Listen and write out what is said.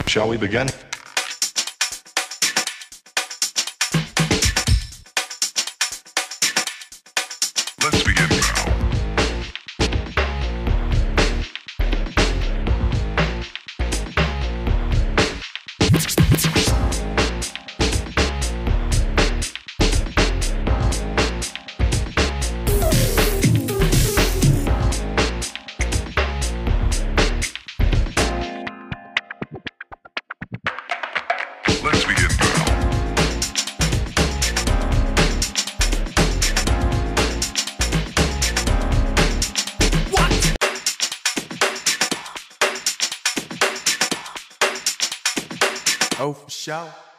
Shall we begin? Let's begin now. Let's begin now. What? Oh, for sure.